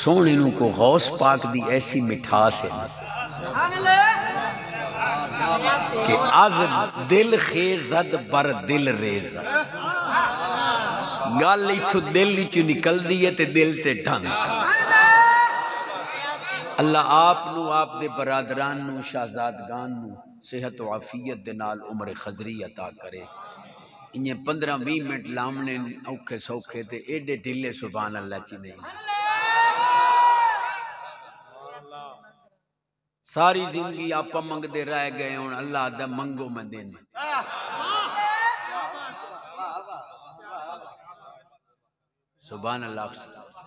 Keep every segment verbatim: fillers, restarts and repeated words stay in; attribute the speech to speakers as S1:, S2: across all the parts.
S1: सोहने नू को गौस पाक दी ऐसी मिठास है कि अज दिल खेजद बर दिल रेज गल इथों दिल चु निकलदी है ते दिल ते ढंग। अल्लाह आप नू आप दे बरादरान नू शहजादगान नू सेहत व आफियत दे नाल उम्र खजरी अता करे। इन्हें पंद्रह भी मिनट लामने औखे सौखे ते एडे ढिले सुभान अल्लाह ची नहीं। सारी जिंदगी आप मंगते रह गए हूं अल्लाह दा मंगो मैं देना। सुभान अल्लाह।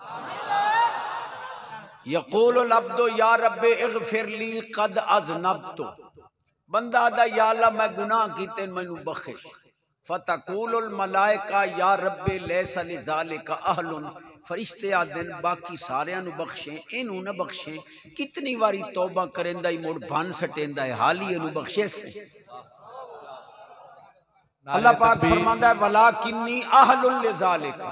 S1: यक़ूलुल अब्दु या रब्बे इग़फिरली क़द अज़नबतु। बंदा दा या अल्लाह मैं गुनाह कीते मैनू बख्शिश। फ़तक़ूलुल मलाइका या रब्बे लैसा लिज़ालिका अहलुन। फरिश्ते आदन बाकी सारियां नू बख्शे इनू न बख्शे। कितनी बारी तौबा करेंदा ही मुड़ भन सटेंदा है हाल ही इनू बख्शे से। अल्लाह पाक फरमांदा है वलाकिन्नी अहलुल लिज़ालिका।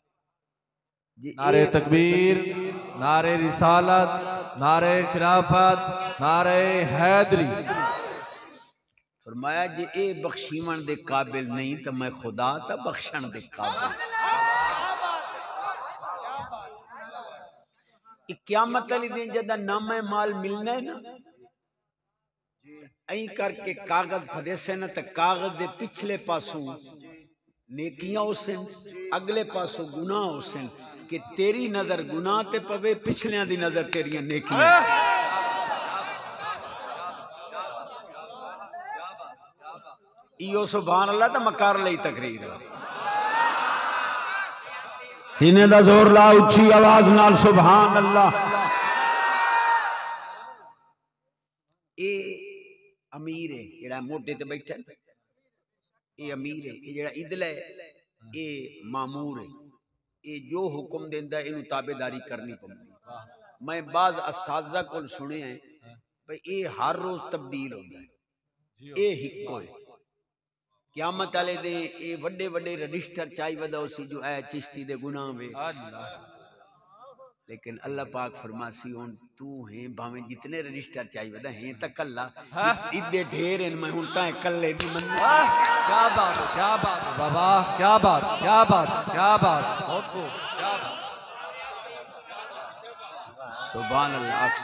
S2: नारे तकबीर, नारे रिसालत, नारे खिलाफत, नारे हैदरी।
S1: फरमाया जे ए बख्शीवन दे काबिल नहीं तो मैं खुदा ता बख्शण दे काबिल। क़यामत वाले दिन जदा नामे माल मिलना है ना ऐं करके कागज फदेसे न तो कागज दे पिछले पासों नेकियां उसन अगले पासों गुनाह उसन कि तेरी नजर गुनाह ते पवे पिछलियां दी नजर तेरियां नेकियां। इयो सुभान अल्लाह दा मकार लई तकरीर सीने दा जोर ला उच्ची आवाज नाल सुभान अल्लाह। ए अमीर है जेड़ा मोटे ते बैठा ये अमीर है ये जेड़ा इदला है ये मामूर है ये जो हुक्म देंदा इनू ताबेदारी करनी पौंदी। मैं बाज असाजा कोल सुने हैं भाई ये हर रोज तब्दील होंदा है ये हिक्को है। क़यामत वाले दे ये वड्डे वड्डे रजिस्टर चाई वदा उसी जो है चिश्ती दे गुनाह वे। लेकिन अल्लाह पाक फरमासी हुन तू है भावे जितने रजिस्टर चाई वदा है त कल्ला इदे ढेर हैं मैं हुन ता कल्ले दी मन।
S2: क्या बात है, क्या बात है बाबा, क्या बात, क्या बात, क्या बात, बहुत खूब, क्या बात।
S1: सुभान अल्लाह।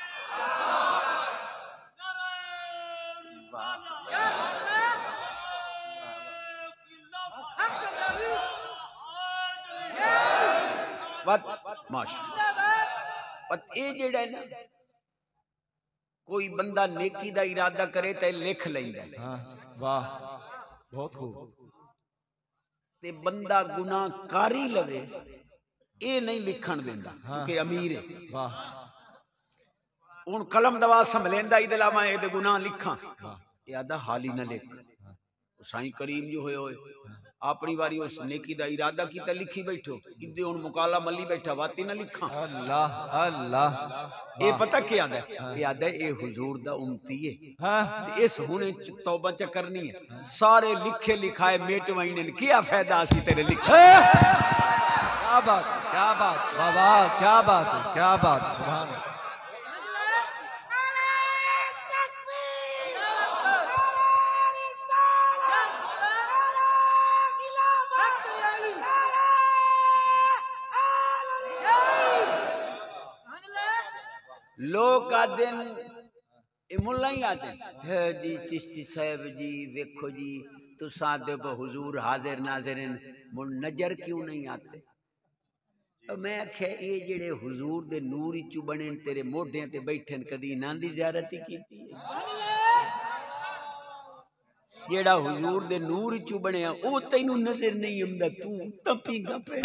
S1: पत ए जेड़ा है ना कोई बंदा नेकी दा इरादा करे ते लिख लैंदा है।
S2: हाँ, वाह बहुत खूब।
S1: ते बंदा गुनाह कारी लवे ए नहीं लिखण देंदा क्योंकि अमीर है।
S2: वाह
S1: हुन कलम दवा संभलेंदा इदला मैं ए गुनाह लिखां ए आदा हाल ही न लिख। साईं करीम जो होए होए अपनी बारी उस नेकी दा इरादा कीता लिखी बैठो इदे हुन मुकाला मली बैठा वाती ना लिखा।
S2: अल्लाह अल्लाह।
S1: ये पता क्या आदा ये आदा ये हुजूर दा उम्मती है। हाँ। इस हुने तौबा च करनी है सारे लिखे लिखाए मेट वाइने क्या फायदा सी तेरे लिखे।
S2: क्या बात, क्या बात बाबा, क्या बात, क्या बात सुभान अल्लाह।
S1: लोग आदन मुला ही आदन है जी चिश्ती साहब जी वेखो जी तुसा दे हुजूर हाजिर नाज़रीन मुझ नजर क्यों नहीं आते। तो मैं आख्या ये जेड़े हुजूर दे नूर चु बने तेरे मोढे ते बैठन कदी इन्हां दी ज़ियारत ही कीती जेड़ा हुजूर दे नूर चु बनया ओ तैनू नजर नहीं आंदा तू तपीगा पे।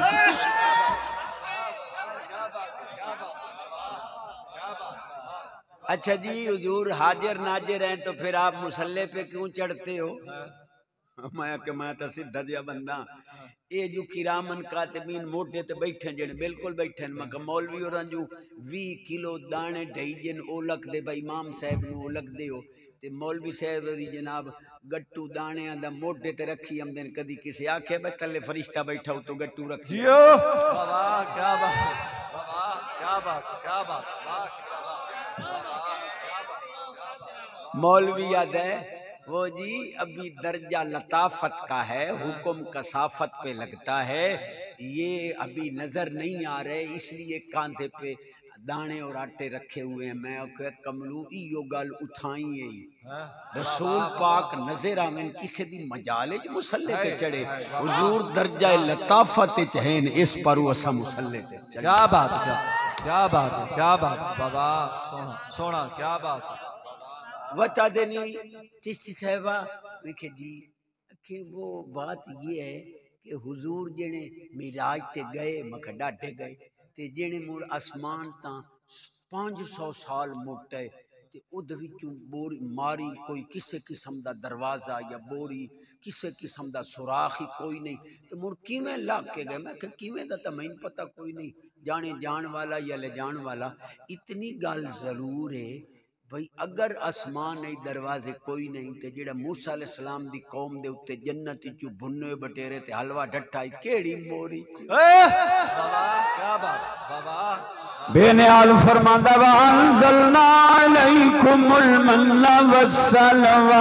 S1: अच्छा जी हुजूर हाजिर नाजिर हैं तो फिर आप मुसल्ले पे क्यों चढ़ते हो। मैं कि मैं तो सीधा जिहा बंदा ये जो किरामन कातिबीन मोटे ते बैठे जेने बिल्कुल बैठे मैं कि मौलवी और जो बीस किलो दाने ढई जिन ओ लख दे भाई इमाम साहब नू ओ लख दे हो ते मौलवी साहब दी जनाब गट्टू दाने दा मोटे ते रखी आमदे कदी किसी आखे बे तले फरिश्ता बैठा हो तो गट्टू रख
S2: जियो। वाह क्या बात, वाह बात क्या बात वाह क्या बात क्या बात क्या बात
S1: मौलवी याद है वो जी अभी दर्जा लताफत का है, हुक्म कसाफत पे लगता है, ये अभी नजर नहीं आ रहे इसलिए कांधे पे दाने और आटे रखे हुए हैं। मैं आखे कमलू इयो गल उठाई है रसूल पाक नजर आवन किसी दी मजाले च मुसल्ले ते चढ़े, हुजूर दर्जा लताफत च हैं इस पर असा मुसल्ले ते चढ़े।
S2: क्या बात क्या क्या बात है क्या बात बाबा सोना सोना क्या बात
S1: बता देनी चिश्ती साहबा देखे जी कि वो बात ये है कि हुजूर जेने मिराज ते गए मख डाटे गए ते जेने मुड़ आसमान ता पांच सौ साल मोटे ते उद विचों बोरी मारी कोई किसी किस्म दा दरवाजा या बोरी किसी किस्म दा सुराख ही कोई नहीं ते मुड़ किवें लग के गए। मैं किवें दा तां मैनूं पता कोई नहीं, जाने जान वाला या ले जान वाला। इतनी गल जरूर है भाई अगर आसमान नहीं दरवाजे कोई नहीं ते जेड़ा मूसा अलैहिस्सलाम दी कौम दे उत्ते जन्नत चू भुन्ने बटेरे ते हलवा डट्ठा केड़ी मोरी
S2: बाबा क्या बात बाबा
S3: बेनियाल फरमांदा व अंज़लना अलैकुमुल मन्ना वस्सलवा।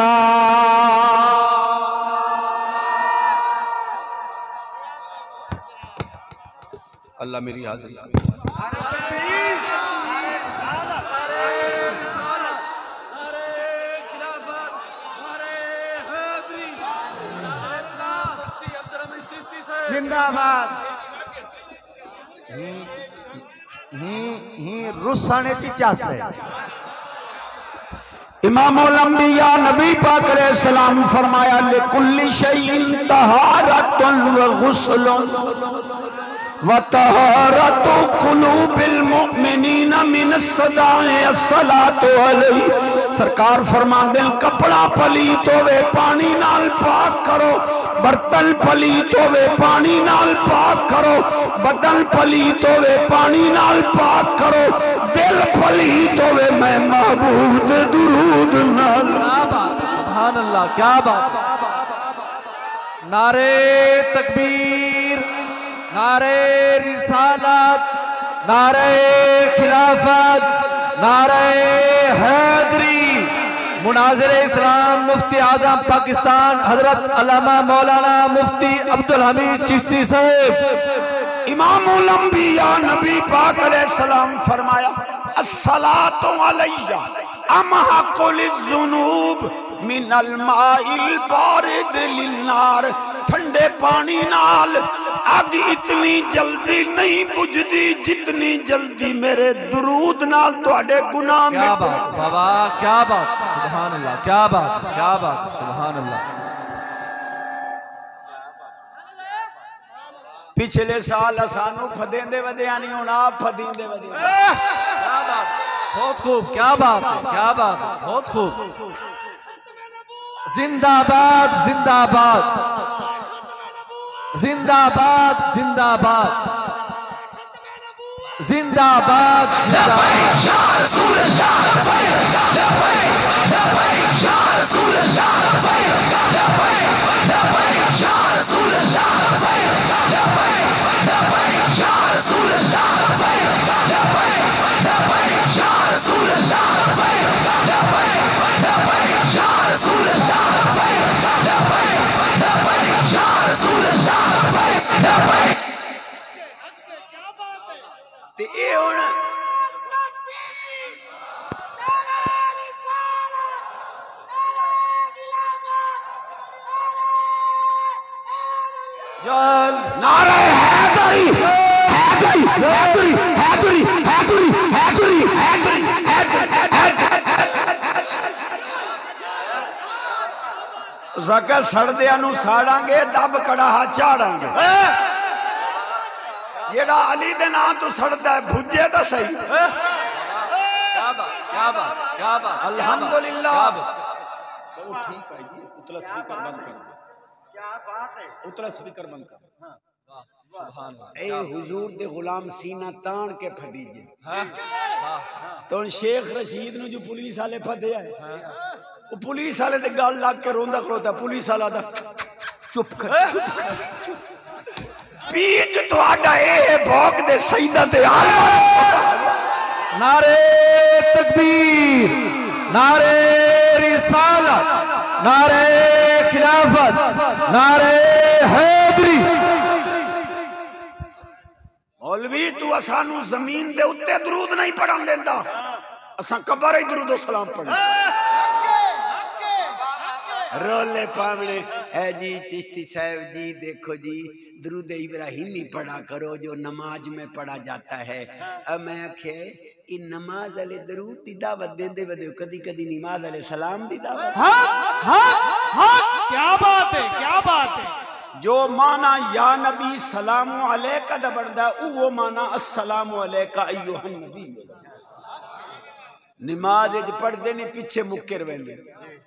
S1: अल्लाह मेरी हाज़िरी
S3: जिंदाबाद ही ही ही रुसाने ची चास है। इमामुल अंबिया नबी पाक अलैहिस्सलाम फरमाया लिकुल्ली शैइन तहारतुन व गुस्लुन व तहारतु कुलूबिल मुमिनीना मिनस सदाए अस्सलातु अलैहि। सरकार फरमांदे कपड़ा पलीत होवे पानी नाल पाक करो, बर्तन पलीत होवे पानी नाल पाक करो, बदन पलीत होवे पानी नाल पाक करो, दिल पलीत होवे मैं महबूब दे दुरूद नाल।
S2: क्या बात सुभान अल्लाह क्या बात नारे तकबीर नारे रिसालत नारे खिलाफत नारे हैदरी। मुनाज़िर इस्लाम मुफ्ती आज़म पाकिस्तान हजरत अल्लामा मौलाना मुफ्ती अब्दुल हमीद चिश्ती साहब।
S3: इमामुल अंबिया नबी पाक अलैहिस्सलाम फरमाया अस्सलातु अलैया अमहकुल ज़ुनूब मिनल माइल बारिद लिन्नार। ठंडे पानी नाल आग इतनी जल्दी नहीं बुझदी जितनी जल्दी मेरे दुरूद नाल तुहाडे गुनाह।
S2: क्या बात बाबा क्या बात सुभान अल्लाह क्या बात क्या बात सुभान अल्लाह।
S1: पिछले साल सानू फदेंदे वधिया नहीं होना फदींदे वधिया।
S2: क्या बात बहुत खूब क्या बात है क्या बात है बहुत खूब। जिंदाबाद जिंदाबाद जिंदाबाद जिंदाबाद जिंदाबाद
S1: ते ए हुण
S3: नारे हैदरी हैदरी हैदरी हैदरी हैदरी हैदरी हैदरी जका सड़दिया नु साड़ांगे दब कड़ाहा चाड़ांगे। जेड़ा अली दे नाम तो सड़दा है भुजे तो सही।
S2: क्या बात क्या बात क्या बात
S3: अल्हम्दुलिल्लाह।
S1: बहुत ठीक है जी। उतला स्पीकर बंद कर दो। क्या बात है उतला स्पीकर बंद कर। हां
S2: सुभान अल्लाह।
S1: ए हुजूर दे गुलाम सीना तान के फदीजे।
S2: हां
S1: तो शेख रशीद नु जो पुलिस वाले फदे है वो पुलिस वाले ते गल लग के रोंदा खलोता पुलिस वाला दा चुप कर।
S3: बीच तुहाडा ए भौक दे सईदा ते आल
S2: नारे तकबीर, नारे रिसालत, नारे खिलाफत, नारे हैदरी।
S1: मौलवी तू असानू जमीन दे उत्ते दरूद नहीं पढ़न देंदा, असा कबर ही दरूद सलाम पढ़ना। रोले पावने है जी चिश्ती साहब जी, देखो जी दरूद इब्राहिमी पढ़ा करो जो नमाज में पढ़ा जाता है। अब मैं आखे इन नमाज वाले दरूद दी दावत देंदे वदे कदी कदी नमाज वाले सलाम दी दावत।
S4: हक हक हक, क्या बात है, क्या बात है।
S1: जो माना या नबी सलामु अलैका दा बनदा वो माना अस्सलामु अलैका अय्युहन नबी। नमाज च पढ़दे ने पीछे मुक्के रवेंदे।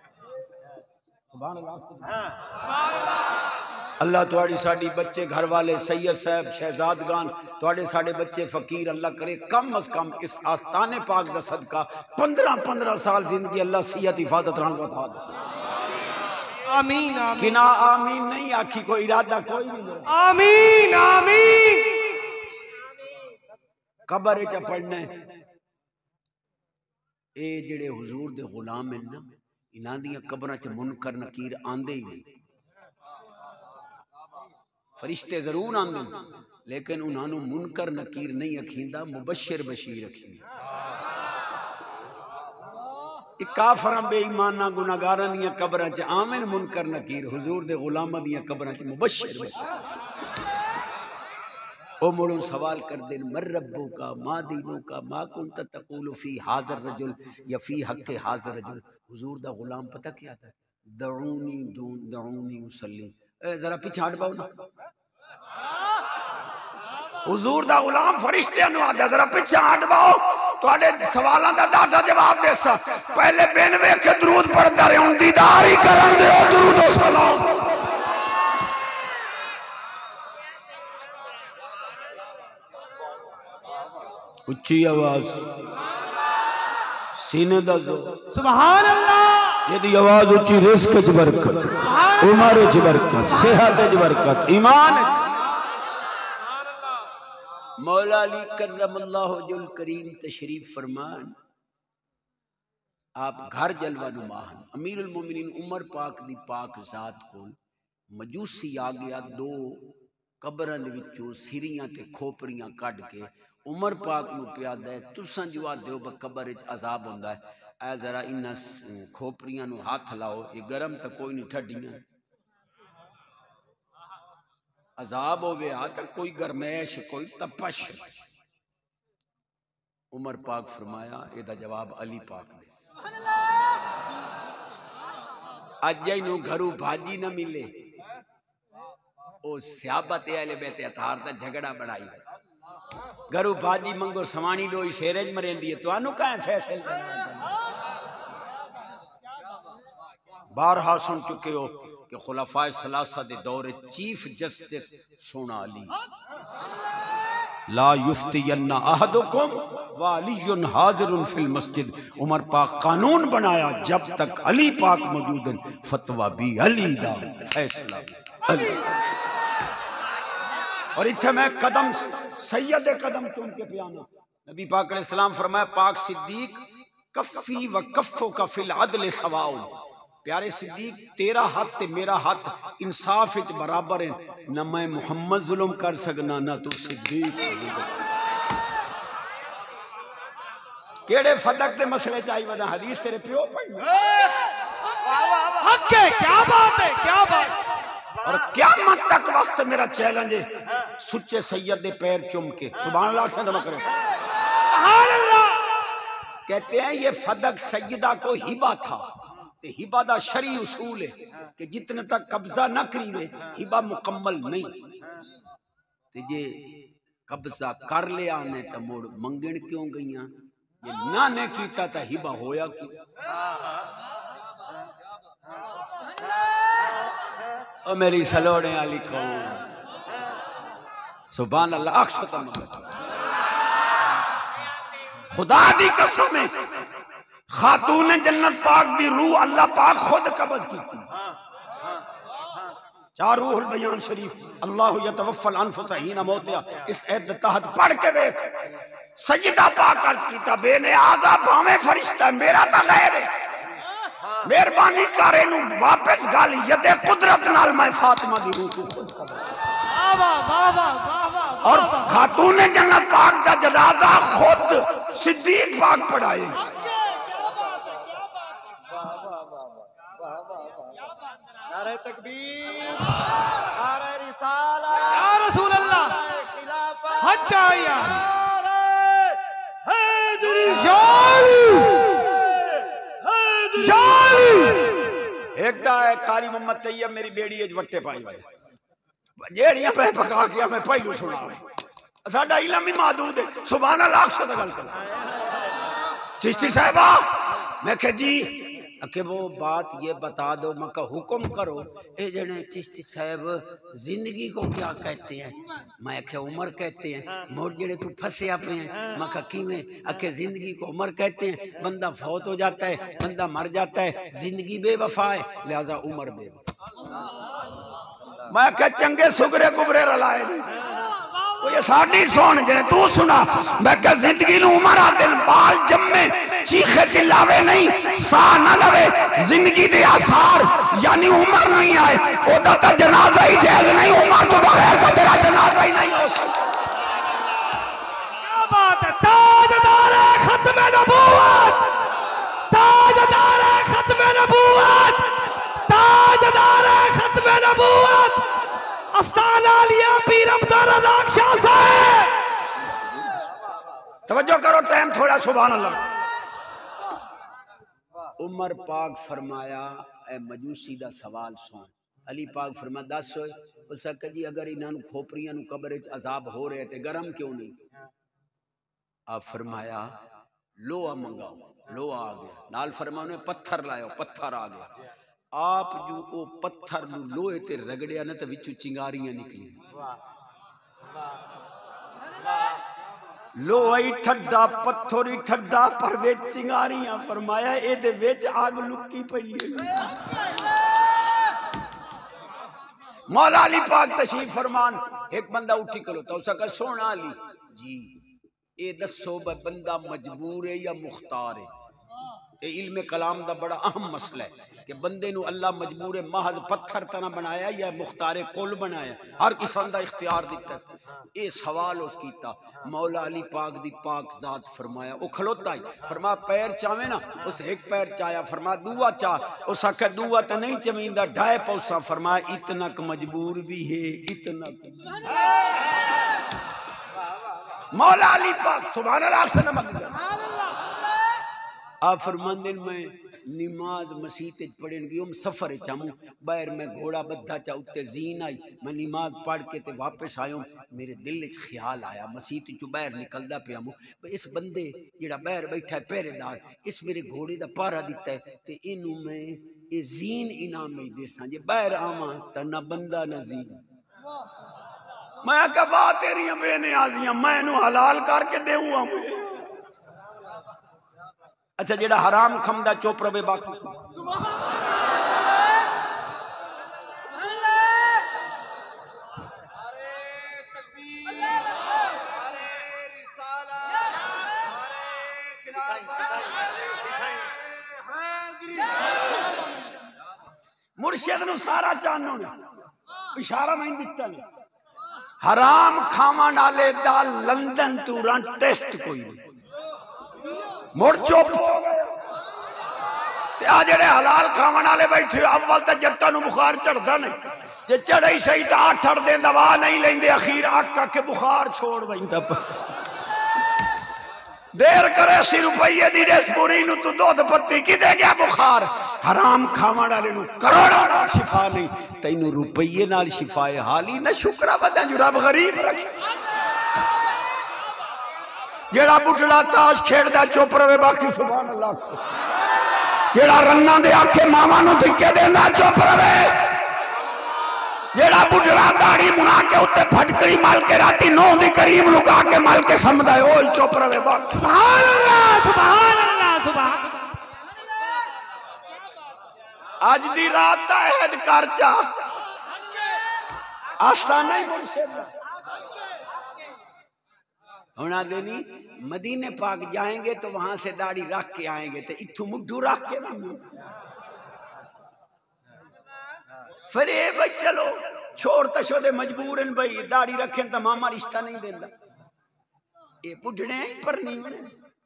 S1: अल्लाह तुहाड़ी साडी बच्चे घर वाले सैयद साहब शहजादगान तुहाडे साडे बच्चे फकीर अल्लाह करे कम अज कम इस आस्ताने पाक दा सदका पंद्रह पंद्रह साल जिंदगी अल्लाह सियत हिफाजत रंग बता दे।
S4: आमीन आमीन।
S1: किना आमीन नहीं आखी, कोई इरादा कोई नहीं।
S4: आमीन आमीन।
S1: कबर च पढ़ना ए जेड़े हुजूर दे गुलाम हैं ना, इन्हां दियां कबरां च मुनकर नकीर आंदे ही नहीं। फरिश्ते जरूर आंदे लेकिन उन्होंने मुनकर नकीर नहीं अखींदा, मुबशर बशीर अखींदा। काफर बेईमाना गुनाहगारां दियां कबरां च आमिन मुनकर नकीर, हुजूर दे गुलामां दियां कबरां च मुबशर बशीर। ओ मुड़ों सवाल कर देन मर रब्बू का मा दीनू का मा कुंत तकूलु फी हाज़र रजुल या फी हक़ हाज़र रजुल। हुजूर दा गुलाम पता क्या था? दऊनी दून दऊनी उसल्ली। ए जरा पीछे हट पाओ ना। हुजूर दा गुलाम फरिश्ते नु आदा जरा पीछे हट पाओ, तुहाडे सवालां दा दादा जवाब देसा। पहले बिन वेखे दरूद पढ़दा रहे, हुण दीदार ही करन दे दरूद ओ सलाम। उच्ची आवाज सीने दा जोर
S4: सुभान अल्लाह।
S3: यदि आवाज उच्ची रिस्क च बरकत, उमर च बरकत, सेहत च बरकत, ईमान।
S1: मौला अली करमल्लाहु वजहुल करीम तशरीफ फरमान, आप घर जलवा नुमाहन अमीरुल मोमिनीन उमर पाक दी पाक जात को मजूसी आ गया। दो कबरां दे विचों सिरियां ते खोपरियां कढ के उमर पाक नू प्यादा है। तुसां जुआ दिओ ब कबर च अजाब हुंदा है। ऐ जरा इन्हां खोपरियां नू हाथ लाओ, ये गरम तो कोई नहीं, ठड्डियां अजाब हो गया तो कोई गरमैश कोई तपश। उमर पाक फरमाया एदा जवाब अली पाक दे। अज इनू घरू भाजी न मिले, ओ स्याबत आले बेते अतार दा झगड़ा बढ़ाई। घरू भाजी मंगो सवानी लोई शेरेज मरेंदी है, तुहानू काहे फैसले बारहा सुन चुके हो कि खुलाफाए सलासा दे दौरे चीफ जस्टिस सोना अली ला युफ्तियन्ना अहदुकुम व अलीयुन हाजिरुन फिल मस्जिद। उमर पाक कानून बनाया जब तक अली पाक मौजूद हैं, फतवा भी अली दा, फैसला अली। और इत्थे मैं कदम सैयद कदम चुन के पियाना। नबी पाक अलैहि सलाम फरमाया पाक सिद्दीक कफ़ी व कफ़ो का फिल अदल सवाउ। प्यारे सिद्दीक तेरा हाथ ते मेरा हाथ इंसाफ विच बराबर है, न मैं मुहम्मद जुल्म कर सकना ना तू सिद्दीक। केड़े फदक दे मसले चाहिए वदा हदीस तेरे प्यो पढ़।
S4: हक है, क्या बात है, क्या बात।
S1: और क़यामत तक वक्त मेरा चैलेंज है, सुच्चे सैयद दे पैर चुम के सुभान अल्लाह से दमा करें।
S4: सुभान अल्लाह।
S1: कहते हैं ये फदक सैयदा को हिबा था, ते हिबा दा शरी उसूल है कि जितने तक कब्जा न करीवे हिबा मुकम्मल नहीं। ते जे कब्जा कर लिया ने तो मुड़ मंगण क्यों गईयां, जे ना ने कीता तो हिबा होया क्यों। ओ मेरी सलोड़े वाली कौम सुभान अल्लाह। अक्सर खुदा दी कसम है, खातून जन्नत पाक दी रूह अल्लाह पाक खुद कब्ज की। चार रूहुल बयान शरीफ अल्लाह यतवफ़ल अनफुस हीना मौतिहा, इस ऐत तहत पढ़ के देख
S3: सजदा पाक अर्ज कीता बेनियाज़ा भावें फरिश्ता मेरा तां गैर है, मेहरबानी कर इनू वापस गाल यदे कुदरत नाल मैं फातिमा दी रूह को खुद कर।
S4: वाह वाह वाह वाह वाह वाह।
S3: और खातून जन्नत पाक का जनाजा खुद सिद्दीक पाक पढ़ाए।
S2: नारे तकबीर, नारे रिसाला,
S4: या रसूल अल्लाह, हज आया
S3: एक दा है कारी मोहम्मद तैयब मेरी बेड़ी अज वट्टे पाई वाले जेड़ियां मैं पका के मैं पहलू सुना साडा इलम ही महदूद है। सुभान अल्लाह अक्सर गल कर चिश्ती साहबा मैं कह जी कि वो बात ये बता दो, मैं कहा हुक्म करो। ये जने चिश्ती साहब जिंदगी को क्या कहते हैं? मैं क्या उम्र कहते हैं। मोड़ जड़े तू फंसे पे हैं, मैं कहा किवें? आखे जिंदगी को उम्र कहते हैं। बंदा फौत हो जाता है, बंदा मर जाता है, जिंदगी बेवफा है, लिहाजा उम्र बेवफा। मैं क्या चंगे सुगरे कुबरे रलाए नहीं ये साड़ी सोन जने तू सुना। मैं क्या जिंदगी नु उम्र आ दिन बाल जम्मे चीखे चिल्लावे नहीं सा न लवे जिंदगी दे आसार यानी उम्र नहीं आए ओदा ता जनाजा ही जायज नहीं, उम्र तो बगैर तो तेरा जनाजा ही नहीं हो सकता।
S4: क्या बात है। ताजदार खत्म नबूवत, ताजदार खत्म नबूवत, ताजदार खत्म नबूवत अस्ताना लिया पीर अब्दुल रज़ाक शाह साहब।
S3: तवज्जो करो टाइम थोड़ा। सुभान अल्लाह। उमर पाक फरमाया ए मजूसी दा सवाल सुन। अली पाक फरमा दस होए उस जी अगर इन्हां नु खोपरियां नु कब्र च अजाब हो रहे ते गरम क्यों नहीं? आप फरमाया लोहा मंगाओ, लोहा आ गया। नाल फरमाया ने पत्थर लायो, पत्थर आ गया। आप जो वो पत्थर नु लोहे ते रगड़िया ना ते विचों चिंगारियां निकली। लोहा ही ठड्डा, पत्थर ही ठड्डा, पर वे चिंगारियां। फरमाया ए दे विच आग लुकी पई है। मौला अली पाक तशरीफ फरमान। एक बंदा उठी करो तो उसका सोना अली जी ए दसो बंदा मजबूर है या मुख्तार है? ये इल्म कलाम दा बड़ा अहम मसला है कि बंदे नु अल्लाह मजबूर महज पत्थर तना बनाया या मुख्तारे कुल बनाया, हर किस्म दा इख्तियार दिता। ये सवाल उस कीता। मौला अली पाक दी पाक जात फरमाया वो खलोता ही फरमा पैर चावे ना उस एक पैर चाया। फरमा दुआ चाह उस आखे दुआ तो नहीं चमींदा ढाए पौसा। फरमाया इतना क मजबूर भी है, इतना मौला अली पाक सुभान अल्लाह से नमक आप फरमांदे मैं नमाज मसीत पढ़न गई हम सफर चामू बाहर मैं घोड़ा बद्धा चा उत्ते जीन आई। मैं नमाज पढ़ के ते वापस आयो। मेरे दिल च ख्याल आया मसीत चो बाहर निकलदा पिया मू इस बंदे जेड़ा बाहर बैठा है पहरेदार इस मेरे घोड़े दा पारा दिता है ते इनू मैं ये जीन इनाम में देसा जे बाहर आवां ता ना बंदा ना जीन। मैं कहा वाह तेरियां बेनियाजियां मैं इनू हलाल करके देऊंगा। अच्छा जेड़ा हराम खमदा चुप रवे बाकी मुर्शिद नु सारा चानो इशारा मैं दिता नहीं। हराम खावन वाले दा लंदन तूरा टेस्ट कोई नहीं। मुड़ चुप हो गए आ जेड़े हलाल खावन वाले बैठे अव्वल तो जट्टा नु बुखार चढ़दा नहीं जे चढ़े ही सही तो आठ अठ दिन दवा नहीं लेंदे अखीर अक के बुखार छोड़ बैठा। देर करे अस्सी रुपये दी डेसपुरी नु तू दूध पत्ती कि दे गया बुखार। हराम खावन वाले नु करोड़ों नाल शिफा नहीं तैनू रुपये नाल शिफा है। हाली ना शुक्रा बदा जो रब गरीब रखे। जेड़ा बुढ़ड़ा ताश खेड़दा चुप रवे बाकी सुभान अल्लाह। जेड़ा रन्ना दे आखे मामा नु धिक्के देंदा चुप रवे। जेड़ा बुढ़ड़ा दाढ़ी मुना के उत्ते फटकड़ी माल के राती नौ दी करीब लुका के माल के समझदा है ओ चुप रवे बाकी
S4: सुभान अल्लाह सुभान अल्लाह सुभान।
S3: आज दी रात दा अहद कर चा आस्ताना ही मुर्शिद
S1: होना देनी मदीने पाक जाएंगे तो वहां से दाढ़ी रख के आएंगे तो इथू मुड्ढू रख के फिर ये भाई चलो छोड़ तशो दे मजबूर भाई दाढ़ी रखें तो मामा रिश्ता नहीं देता ये बुढ़ने पर नहीं बने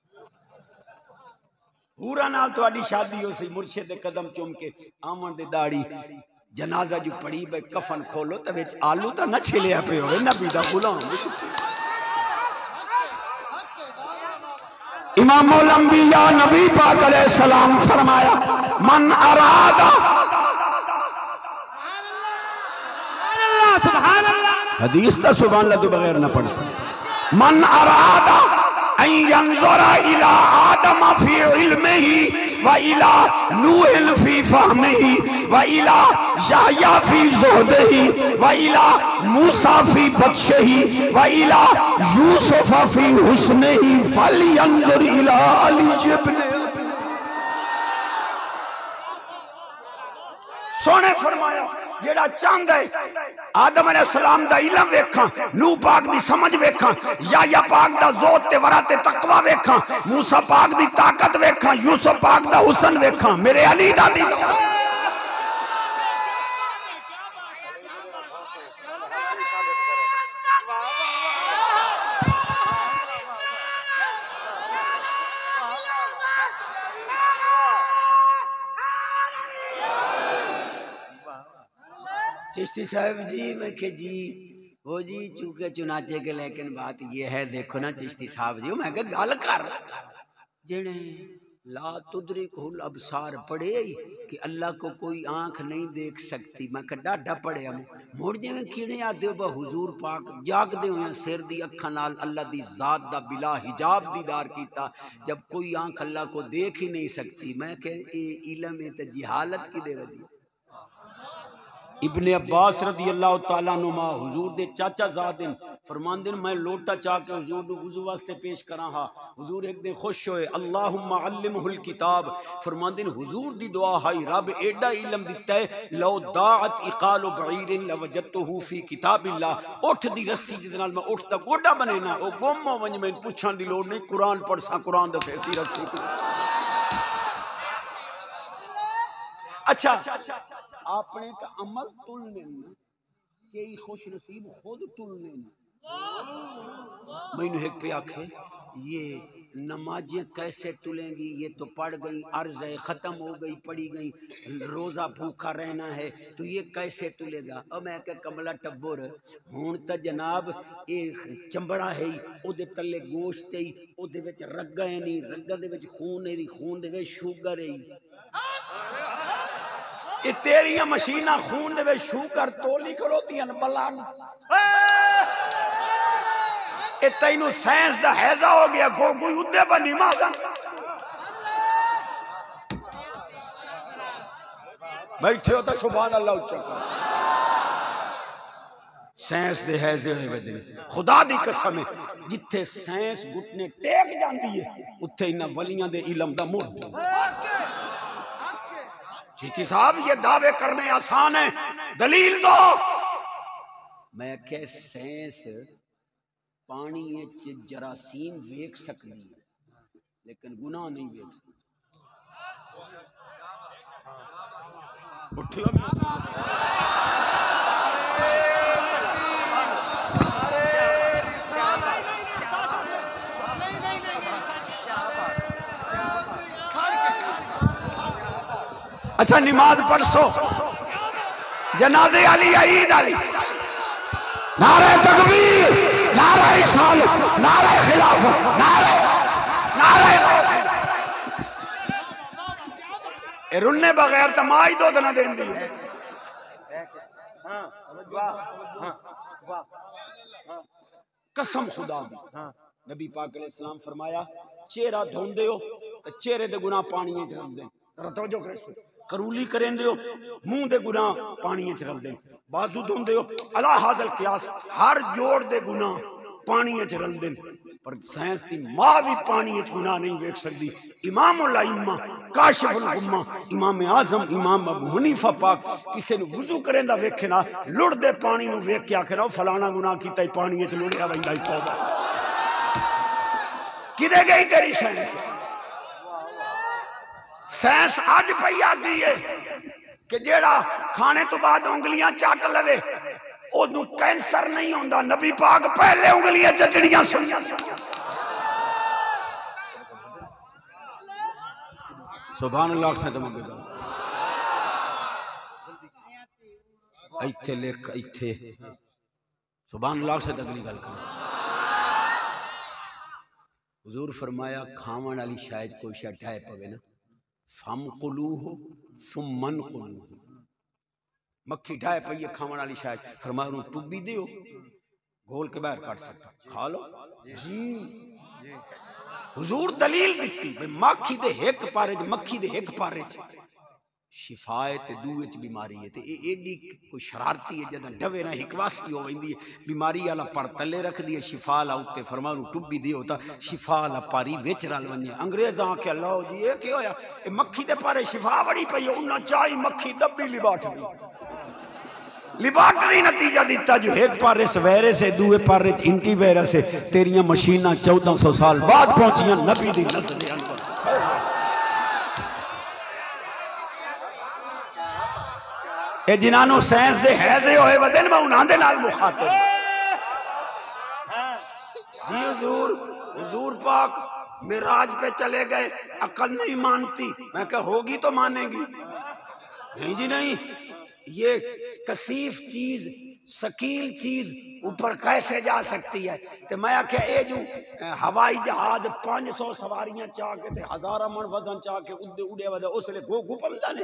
S1: पूरा नाल तो शादी हो सी मुर्शिद दे कदम चुम के आमन दे दाढ़ी जनाजा जो पड़ी भाई कफन खोलो तो विच आलू तो न छिलिया पे हो नबी दा गुलाम
S3: इमामुल अंबिया नबी पाक अलैहि सलाम फरमाया मन अरादा
S4: सुभान अल्लाह
S3: हदीस ता सुभान अल्लाह तो बगैर ना पढ़ सकते मन अरादा अन यंजुरा इला आदम फी इल्मिही व इला नूह फी फहमिही व इला यहया फी ज़ुहदिही व इला मूसा फी बत्शिही व इला यूसुफ फी हुस्निही फलयंजुर इला अली इब्न
S1: सोने फरमाया जेड़ा चाहता है आदम अलैहिस्सलाम दा इल्म वेखा नूह पाक दी समझ वेखा याया पाक दा ज़ोत ते वरा ते तकवा वेखा मूसा पाक दी ताकत वेखा यूसुफ पाक दा हुस्न वेखा मेरे अली दा दी चिश्ती साहब जी मैं के जी वो जी चूके चुनाचे के लेकिन बात ये है देखो ना चिश्ती साहब जी मैं के गल कर जिने ला तुदरिकुल अबसार पढ़े कि अल्लाह को कोई आंख नहीं देख सकती मैं के डाडा पढ़िया मुड़ जिवें कीड़े आते हो हुजूर पाक जागदे हुए सिर दी अखां नाल अल्लाह दी जात दा बिला हिजाब दीदार कीता जब कोई आंख अल्लाह को देख ही नहीं सकती मैं के ए इल्म ते जिहालत की देवदी इब्ने अब्बास रदी अल्लाह तआला नुमा हुजूर दे चाचा ज़ादिन फरमांदे मैं लोटा चा के हुजूर नु वुजू वास्ते पेश करा हा हुजूर एक दिन खुश होए अल्लाहुम्मा अल्लिमहुल किताब फरमांदे हुजूर दी दुआ हाई रब एडा इल्म दिता है लौ दाअत इकालु बईरिन लवजतहु फी किताबिल्लाह उठ दी रस्सी जिस नाल मैं उठ तक गोडा बने ना ओ गुम हो वंज मैं पूछण दी लोड़ नहीं कुरान पढ़ सा कुरान दसे सीरत सी अच्छा आपने तो अमल तुलने कई खुश नसीब खुद तुलने मैनू एक पे आखे ये नमाजें कैसे तुलेंगी ये तो पढ़ गई अर्ज है ख़त्म हो गई पढ़ी गई रोज़ा भूखा रहना है तो ये कैसे तुलेगा और मैं क्या कमला टब्बुर हुण तो जनाब ये चंबड़ा है ओदे तले गोश्त है ओदे विच रग्गा है नहीं रग्गा दे विच खून है खून दे विच शुगर है ये तेरिया मशीना खून दे शुगर तोली खलोतियां बला ये तैनू साइंस दा हैजा हो गया गोगू उदे बनी मागा बैठे हो तो सुभान अल्लाह उच्चा साइंस दे हैजे होए वजने खुदा दी कसम है जिथे साइंस घुटने टेक जांदी है उत्थे इना वलियां दे इल्म दा मुड़ चिश्ती साहब ये दावे करने आसान है दलील दो मैं क्या साइंस पानी च जरासीम वेख सकती है लेकिन गुनाह नहीं वेख सकती
S3: अच्छा नमाज पढ़ सो जनाजे अली ईद अली नारे तकबीर नारे इसाल नारे खिलाफत नारे नारे
S1: ए रुन्ने बगैर तमाई दो दना देन दी हां वाह हां वाह कसम खुदा दी नबी पाक अलैहि सलाम फरमाया चेहरा धोंदे हो ते चेहरे दे गुनाह पानी च रलदे तवज्जो करो करूली करेंदे हो मुंह दे गुनाह पानी च रलदे बाजू धोंदे हो अला हादल कियास हर जोड़ दे गुनाह पानी च रलदे पर साइंस दी मां भी पानी च गुनाह नहीं वेख सकदी इमामुल अइम्मा काशिफुल उम्मा इमाम आजम इमाम अबू हनीफा पाक किसे नु वुजू करेंदा वेखे ना लुड़दे पानी नु वेख के आखे ना फलाना गुनाह कीता पानी च लुड़िया वंदा ही तौबा
S3: किदे गई तेरी साइंस? साइंस अज पई आती है कि जेड़ा खाने तो बाद उंगलियां चट लवे ओनू कैंसर नहीं होता। नबी पाक पहले उंगलियां चटनियां सुनिया। सुभान अल्लाह से तुम इत्थे लिख इत्थे सुभान अल्लाह से अगली गल कर। हुजूर फरमाया खावन वाली शायद कोई शा ढाए पवे ना फम कुलू हो सुमन कुलू हो। मक्खी ढाए पई खावन वाली शायद फरमाया उन्हें टुब्बी दियो घोल के बाहर काट सकता खा लो जी। हुजूर दलील दिती मक्खी दे एक पारे मक्खी दे एक पारे शिफा है ते दूए च बीमारी है। ते एडी कोई शरारती है जद डवे ना हिकवासी हो वेंदी है बीमारी वाला पर तले रख दी है शिफा ला उत्ते फरमा नू टुब्बी दे होता शिफा ला पारी विच रल वने। अंग्रेज़ां आखे लो जी ये की होया ए मक्खी दे पारे शिफा बड़ी पई उन्ना चाही मक्खी दब्बी लिबाटरी लिबाटरी नतीजा दिता जो एक पारे सवेरे से दूए पारे च एंटीवायरस है। तेरियां मशीनां चौदह सौ साल बाद पहुंचियां नबी दी नस्ल दे अंदर। ए जिन्होंने साइंस दे हैजे होए वदन मैं उन्हां दे नाल मुखातिब जी। हुजूर हुजूर पाक मिराज पे चले गए अकल नहीं मानती। मैं कहा होगी तो मानेगी नहीं जी नहीं। ये कसीफ चीज शकील चीज ऊपर कैसे जा सकती है? तो मैं आख्या ये जो हवाई जहाज पांच सौ सवारियां चाह के ते हजारा मन वजन चाह के उड़े उड़े वदे उसले गो गुपमदा नहीं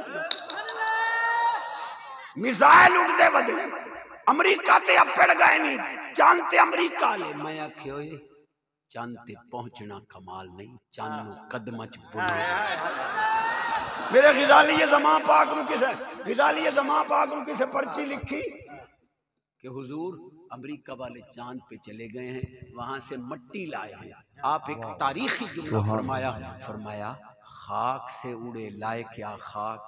S3: मिसाइल उड़ते वधे अमरीका ते अपड़ गए नहीं चांद ते अमरीका ले। मैं आख्यो ये चांद ते पहुंचना कमाल नहीं चांद नु कदम च बुना। मेरे गिजाली ज़मा पाक नु किसे गिजाली ज़मा पाक नु किसे पर्ची लिखी कि हुजूर अमरीका वाले चांद पे चले गए हैं वहां से मट्टी लाए हैं। आप एक तारीखी जुमला फरमाया फरमाया खाक से उड़े लाए क्या खाक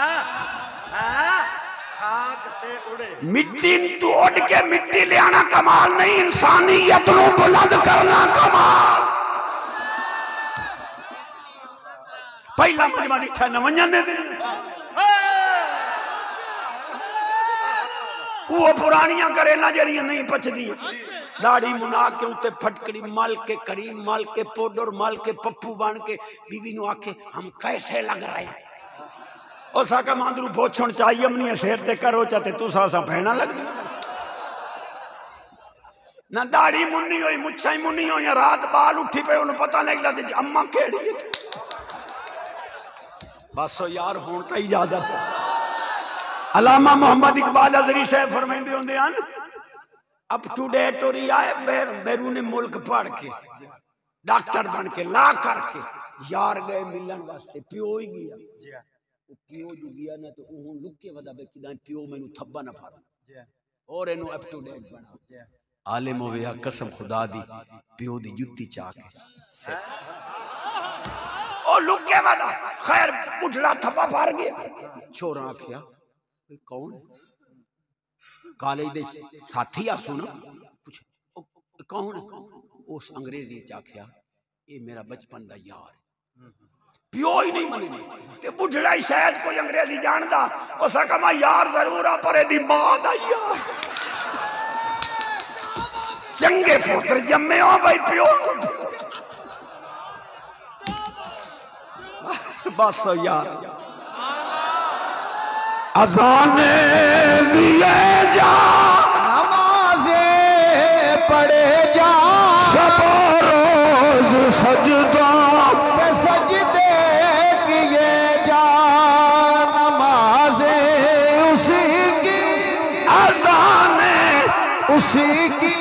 S3: खाक से उड़े। मिट्टी तू उड़ के मिट्टी ले आना कमाल नहीं इंसानियत को बुलंद करना कमाल। पहला मजमा डिठा नवंजन ने वो पुरानियां करेला जड़ियां नहीं पचदी दाढ़ी मुना के उत्ते फटकड़ी मल के करीम मल के पाउडर मल के पप्पू बन के बीवी नु आखे हम कैसे लग रहे हैं और साका मांदरू पोछण चाहिए अपनी सिर ते करो चाते तू सा भैना लग ना दाढ़ी मुन्नी हुई मुच्छा मुन्नी हो या रात बाल उठी पे उन्हें पता नहीं लगता अम्मा केड़ी बस यार हों तो इजाजत। अलामा मोहम्मद इकबाल अजरी साहब फरमाइंदे होंदे हन अप टू डेट हो रही है बैरून मुल्क पढ़ के डॉक्टर बन के ला करके यार गए मिलन वास्ते प्यो ही गया प्यो जो गया ना तो उहु लुके वदा बे किदा प्यो मेनू थब्बा ना फाड़ और एनु अप टू डेट बना आलिम होवे कसम खुदा दी प्यो दी जुत्ती चाक ओ लुके वदा खैर बुढ़ड़ा थब्बा फाड़ गया। छोरा आखिया कौन कॉलेज दे साथी आ सुन कुछ कौन उस अंग्रेजी च आखिया ये मेरा बचपन दा यार प्यो ही नहीं मनी ते बुढ़ड़ा ही शायद कोई अंग्रेजी जानदा उस आखा मैं यार जरूर आ पर दी मां दा यार चंगे पुत्र जम्मे हो भाई प्यो बस यार अज़ान लिए जा नमाज़े पढ़े जा सब रोज सजदा पे सजदे किए जा नमाज़े उसी की अज़ान उसी की।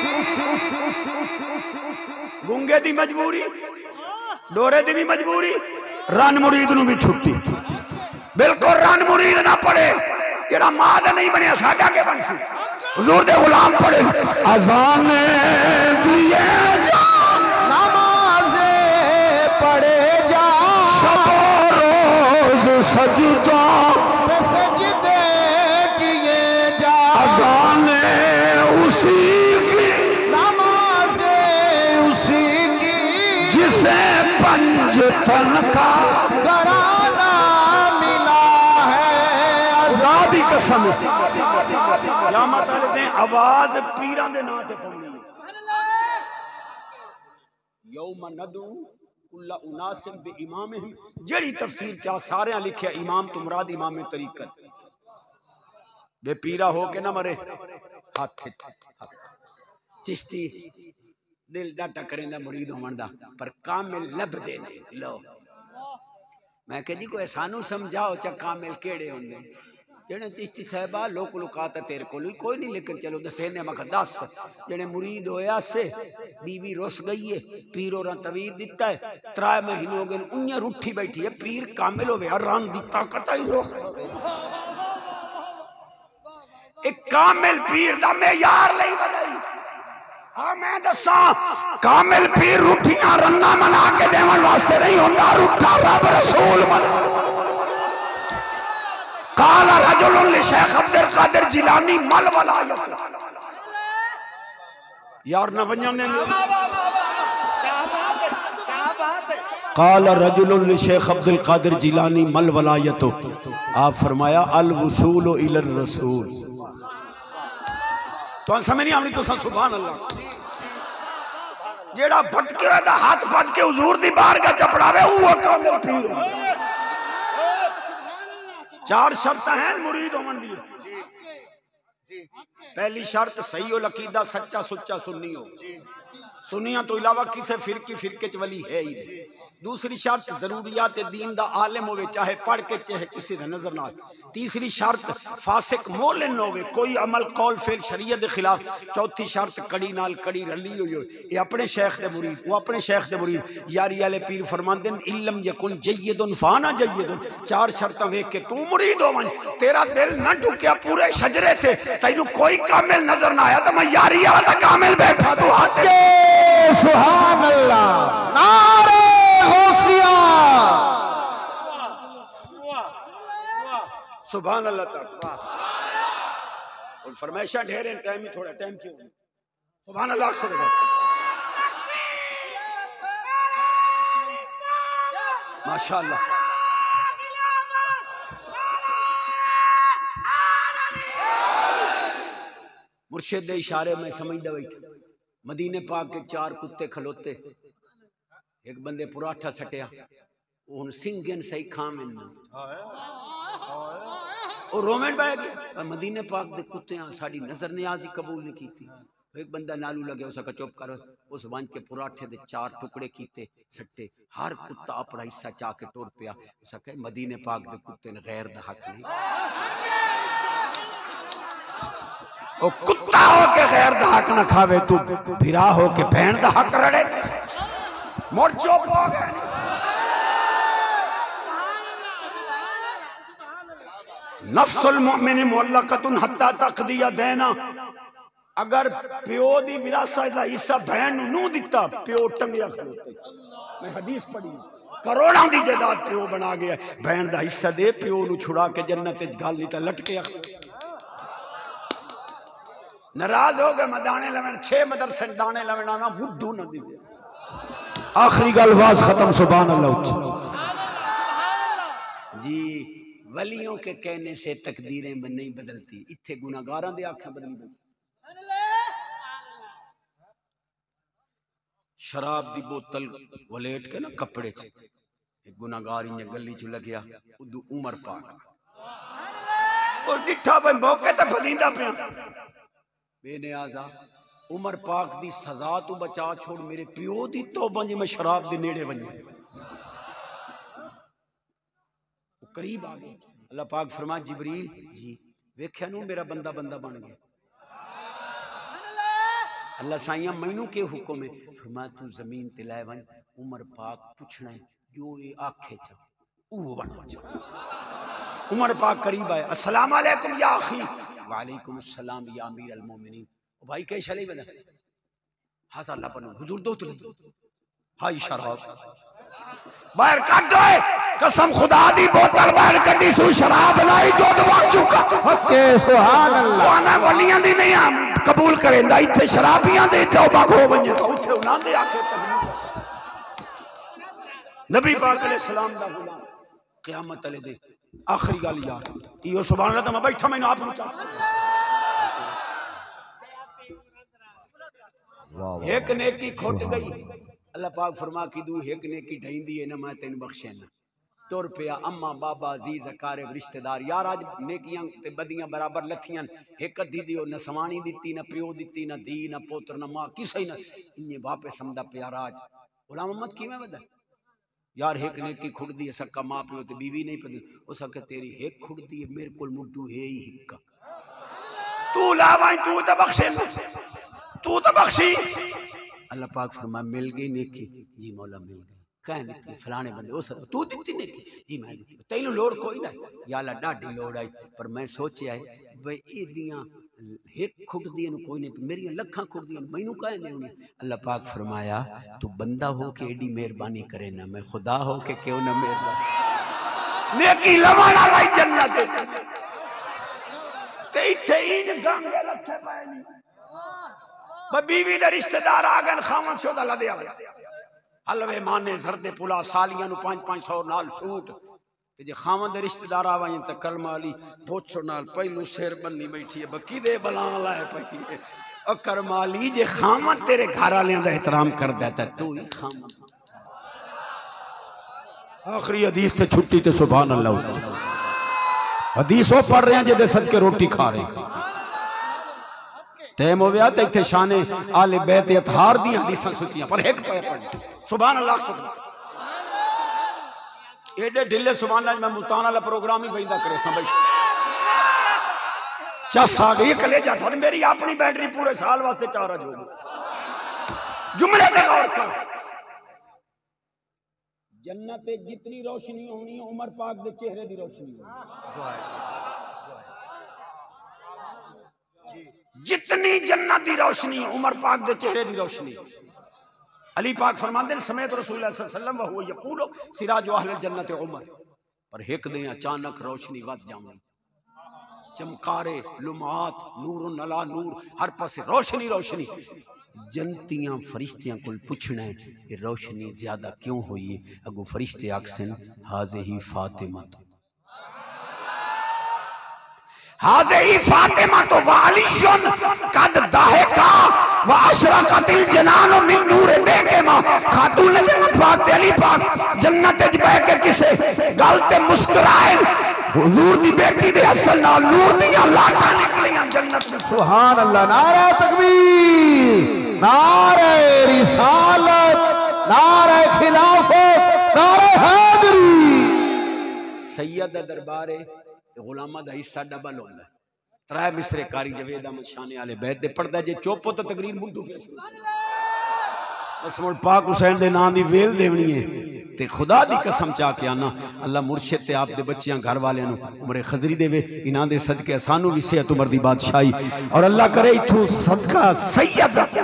S3: गुंगे दी मजबूरी डोरे दी भी मजबूरी रन मुरीद नू भी छुट्टी बिल्कुल रन मुरीद ना पड़े जेड़ा मां दा नहीं बनया साडा के बनसी हुजूर दे गुलाम पड़े अज़ान दिए जा नमाज़े पढ़े जा सब रोज सजदा पे सजदे किए जा अज़ान उसी की नमाज़े उसी की जिसे तन का
S2: घराना मिला है।
S3: खुदा दी कसम
S1: क़यामत वाले दिन आवाज पीरां दे नां ते पौनी यौम नदू कुल्ला उनासिम बि इमामिहिम जेड़ी तफसीर चा सारे लिखिया इमाम तो मुराद इमाम तरीकत बे पीरा हो के ना मरे हाथ चिश्ती दिल डाटा करेंदा मुरीद होवन दा पर कामिल लभदे ने लो मैं कह जी कोई सानू समझाओ चा कामिल केड़े होंदे जेने चिश्ती साहबा लोक लुकाता तेरे को कोई नहीं लेकिन चलो दसे ने मख दस जेने मुरीद होया से बीवी रुस गई है पीर और तवीद दिता है त्रै महीने हो गए उन्हें रूठी बैठी है पीर कामिल होवे रंग दी ताकत आई रुस एक कामिल पीर दा मेयार नहीं बनाई हाँ मैं दसा कामिल पीर रूठियां रन्ना मना के देवन वास्ते नहीं होंदा रूठा रब रसूल मना काला रजुलुन लि शेख अब्दुल कादिर जिलानी मल वलायत यार ना वंजन देंगे काला रजुलुन लि शेख अब्दुल कादिर जिलानी मल वलायत आप फरमाया अल वसूल इलर रसूल तो समझ नहीं आनी तो सुभान अल्लाह जेड़ा भटके दा हाथ पद के हुजूर दी बारगाह चपड़ावे वो कामिल पीर चार शर्त हैं मुरीद होवन दी पहली शर्त सही हो अकीदा सच्चा सुच्चा सुन्नी हो सुनिया तो इलावा किसी फिरकी फिरके च वली है ही नहीं दूसरी शर्त जरूरियात दीन दा आलिम होवे चाहे पढ़ के चाहे किसी दा नजर ना तीसरी शर्त फासिक मोलिन होवे कोई अमल कौल फेल शरीयत के खिलाफ चौथी शर्त कड़ी नाल कड़ी रली हुई हो ये अपने शेख दे मुरीद वो अपने शेख दे मुरीद यारी वाले पीर फरमांदे ने इल्लम यकुन जय्यदुन फाना जय्यदुन चार शर्तां वेख के तू मुरीद होवन तेरा दिल न ढुकिया पूरे शजरे थे तैनू कोई कामिल नजर ना आया तो मैं यारी वाला कामिल बैठा तू हाथ
S3: सुभान अल्लाह नारे गौसिया
S1: सुभान अल्लाह तक और फरमाइशा ढेर हैं टाइम ही थोड़ा टाइम क्यों सुभान अल्लाह माशाअल्लाह मुर्शिद दे इशारे में समझदा बैठा मदीने पाक के चार कुत्ते खलोते एक बंदे पुराठा सटिया उन सिंगन सही खामें और रोमेन पाया गया मदीने पाक दे कुत्ते साड़ी नजर न्याजी कबूल नहीं की थी एक बंदा नालू लगे उसका चुप कर उस वंज के पुराठे दे चार टुकड़े कीते सट्टे हर कुत्ता अपना हिस्सा चा के टुर पिया उसका मदीने पाक दे कुत्ते ने गैर दा हक नहीं ओ कुत्ता हो के गैर दा हक ना खावे तू भिरा हो के बहन दा हक रड़े मोर चुप हो गया नफ्सुल मुमिन मुअल्लकतुन हत्ता तक़दिया देना अगर प्यो दी विरासत दा हिस्सा बहन नु दिता प्यो टंगिया खलोते मैं हदीस पढ़ी करोड़ों दी जायदाद प्यो बना गया बहन दा हिस्सा दे प्यो नु छुड़ा के जन्नत च गाल नहीं ता लटके नाराज हो गए मदाने लवन छह मदरसे दाने लवना ना बुद्धू न दी आखिरी गल वाज खत्म सुभान अल्लाह जी वलियों के कहने से तकदीरें नहीं बदलती इत्थे गुनाहगारां दे आंखें बदली बदली शराब दी बोतल वलेट के ना कपड़े च एक गुनाहगार इन गली च लग्या उदू उमर पाक और डिठा भाई मौके ते फदींदा पिया बेनियाजा उमर पाक दी सजा तू बचा छोड़ मेरे प्यो दी तौबा जी मैं शराब दे नेड़े वन्ने करीब आ गए अल्लाह पाक फरमा जिब्रील जी वेख्या नू मेरा बंदा बंदा बन गया अल्लाह साइया मैनू के हुक्म है फरमा तू जमीन ते लै वन उमर पाक पूछना है जो ये आखे च वो बनवा च उमर पाक करीब आए अस्सलाम वालेकुम या अखी वालेकुम अस्सलाम या अमीर अल मोमिनीन ओ भाई के चले बना हां अल्लाह पन हुजूर दो तो हाय शराब बाहर काट दो कसम खुदा दी बोतल बाहर कड्डी सु शराब लाई दूध वग चुका
S3: हके सुभान अल्लाह
S1: वाना वलियां दी नहीं हम कबूल करेंदा इथे शराबियां दे तौबा खो वने उथे उना दे आके नबी पाक अलैहि सलाम दा गुलाम क़यामत अले दे आखिरी गल यार इहो सुभान अल्लाह ते मैं बैठा मैनू आप नु एक नेकी खुट गई अल्लाह पाक फरमा की दू एक नेकी ढईंदी है ना मैं तेन बख्शे ना तुर पिया अम्मा बाबा अजीज अकारिब रिश्तेदार यार आज नेकियां ते बदियां बराबर लथियां एक अद्धी दी न सवाणी दित्ती ना प्यो दित्ती ना धी ना पोत्र ना मां किसे ना इन्ने वापस समदा पिया राज गुलाम मोहम्मद किवें वदा यार एक नेकी खुड़दी है सक्का मां प्यो ते बीवी नहीं पदी ओ सके तेरी एक खुड़दी है मेरे कोल मुड्डू है ही हिक्का तू लावाई तू ते बख्शे तू तो बख्शी अल्लाह पाक फरमा मिल गई नेकी जी मौला मिल गई कह निकली फलाने बंदे उस तू दित्ती नेकी जी मैं दित्ती तैनू लोड़ कोई ना या अल्लाह डाडी लोड़ आई पर मैं सोचिया है भाई एदियां एक खुटदियां नु कोई नहीं मेरियां लखां खुटदियां मैनू कह देनी अल्लाह पाक फरमाया तू बंदा हो के एडी मेहरबानी करे ना मैं खुदा हो के क्यों ना मेहरबानी नेकी लवण वाली जन्नत ते इथे इन गांगे लखे पाए नहीं बीवी दे रिश्तेदार आ गए खावन शोदा ला दिया हलवे माने जरदे पुला सालियां नु पांच पांच सौ नाल सूट ते जे खावन दे रिश्तेदार आवे ते कलमा वाली पोछो नाल पहलू सिर बन्नी बैठी है बकी दे बला लाए पई है ओ करमाली जे खावन तेरे घर वालें दा एहतराम करदा है तू ही खावन आखिरी हदीस ते छुट्टी ते सुभान अल्लाह हदीस ओ पढ़ रहे हैं जेदे सदके रोटी खा रहे टाइम हो गया तो इतने शाने आले बैत अतहार दी हदीसां सुचियां पर एक पे पढ़ सुभान अल्लाह एडे ढिले सुभान अल्लाह मैं मुल्तान वाला प्रोग्राम ही वहींदा करे सा भाई चस आ गई कलेजा थोड़ी मेरी अपनी बैटरी पूरे साल वास्ते चार्ज हो गई जुमले पे गौर कर जन्नत में जितनी रोशनी होनी है उमर पाक दे चेहरे दी रोशनी जितनी जन्नत दी रोशनी उमर पाक दे चेहरे दी रोशनी अली पाक फरमाते हैं समेत रसूलुल्लाह सल्लल्लाहु अलैहि वसल्लम व हुवा यक़ूलु सिराजु अहल जन्नत उमर पर एक दिन अचानक रोशनी वध जावे चमकारे लुमात नूर नला नूर हर पासे रोशनी रोशनी जनतियां फरिश्तियां को पूछना है ये रोशनी ज्यादा क्यों हुई है अगो फरिश्ते आखसन हाज़िही फातिमा हाज़िही फातिमा तो वालियुन कद दाहिका व अशरकतिल जनान मिन नूर देकेमा खातून जन्नत पाक अली पाक जन्नत च बैठ के किसे गल ते मुस्कुराए हुजूर दी बेटी दे असल नाल नूर दियां लाटां निकलियां जन्नत में
S3: सुभान अल्लाह नारा तकबीर नारे रिसालत नारे खिलाफत नारे हैदरी
S1: सैयद दा दरबार है गुलामा दा हिस्सा डबल होंदा त्रै मिसरे कारी जवेद अहमद शाने वाले बैत दे पढ़दा जे चुप तो तकरीर मुंडू पेश बस मुड़ पाक हुसैन दे नाम दी वेल देवनी है ते खुदा दी कसम चा के आना अल्लाह मुर्शिद ते आप दे बच्चियां घर वाले नु उमरे खदरी देवे इना दे सदके सानू भी सेहत उमर दी बादशाही और अल्लाह करे इथों सदका सैयद दा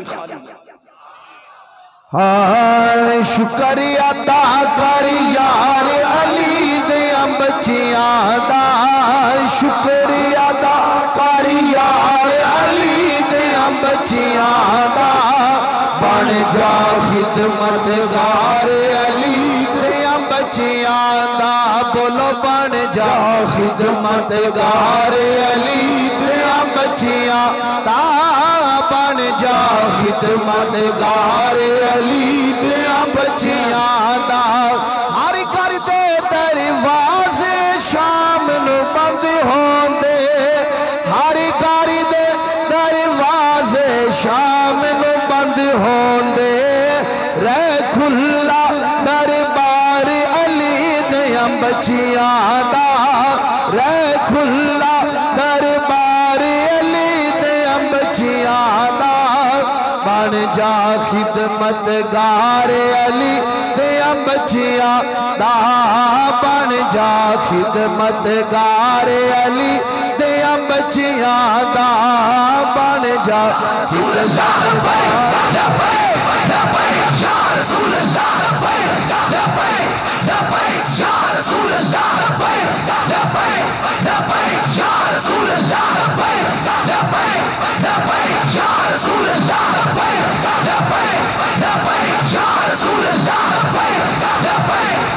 S3: हाय शुक्रिया अदा कर यार अली दे बच्चियां दा शुक्रिया अदा कर यार अली दे बच्चियां दा बन जा खिदमतगार अली दे बच्चियां दा बोलो बन जा खिदमतगार अली दे बच्चियां दा बन जा खिदमतगार अली दे बच्चियां दा हर घर दे दरवाजे शाम नु बंद होंदे हर घर दे दरवाजे शाम नु बंद होंदे रे खुला दरबार अली दे बच्चियां दा रे खुला दरबार अली दे बच्चियां दा बन जा खिदमतगार अली दे बच्चियां दा बन जा खिदमतगार अली दे बच्चियां दा बन जा
S5: या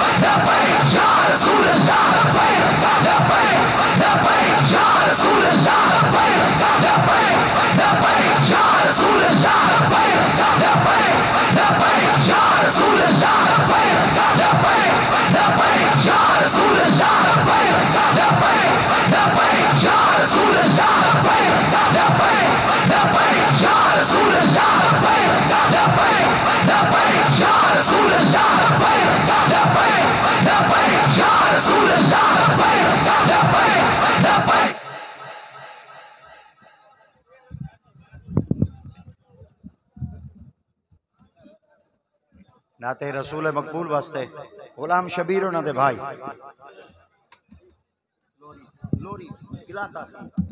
S3: नाते रसूल मकबूल वास्ते गुलाम शबीर उन्होंने भाई लोरी लोरी खिलाता